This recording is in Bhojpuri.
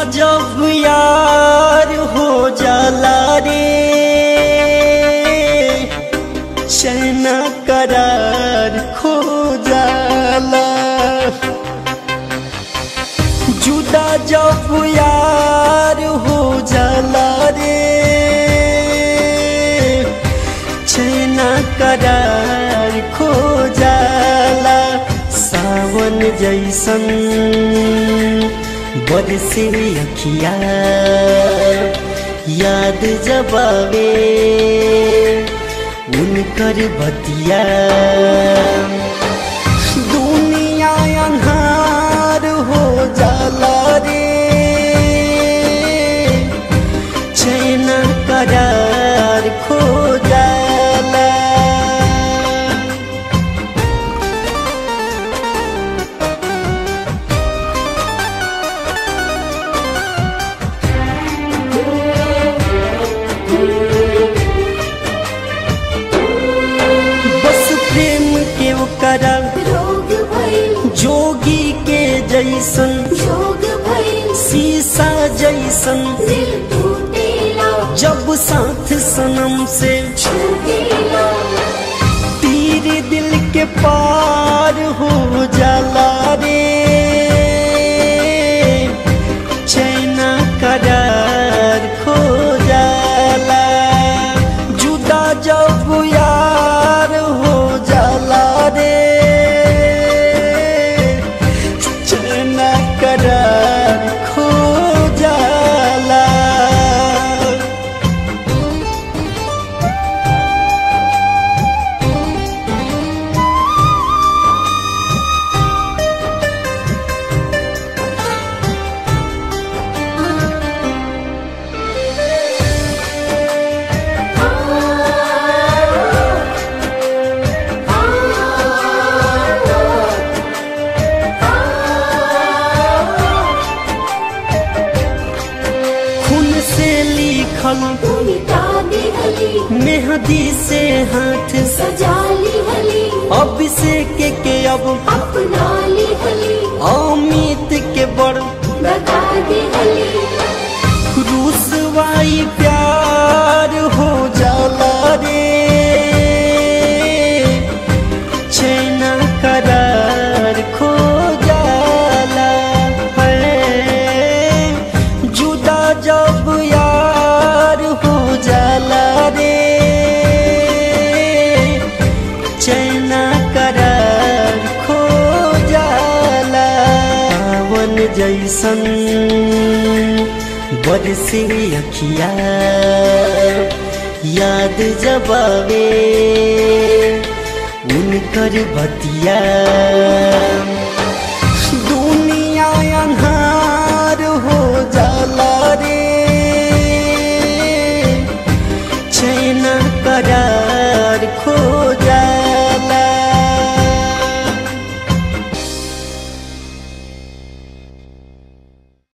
जब यार हो जाला रे चैन करार खो जाला। जुदा जब यार हो जाला रे चैन करार खो जाला। सावन जैसन बरसे अखिया याद जब आवे उनकर बतिया। दुनिया अन्हार हो जाला रे चैन करार खो जाला। रोग भइल जोगी के जैसन जोग भइल शीशा जैसन दिल टूटेला जब साथ सनम से छूटेला। तीर दिल के पार हो जाला रे चैन करार खो जाला। जुदा जब यार हो जाला रे चैन करार खो जाला। मिटा दे हली मेहंदी से हाथ सजा ली हली अभिषेक के अब अपना ली हली अमित के बड़ बता दे हली। रुसवाई प्यार हो जाला रे चैन करार खो जाला। है जुदा जब यार हो जाला रे चैन करार खो जाला। सावन जैसन बरसे अखिया याद जब आवे उनकर बतिया।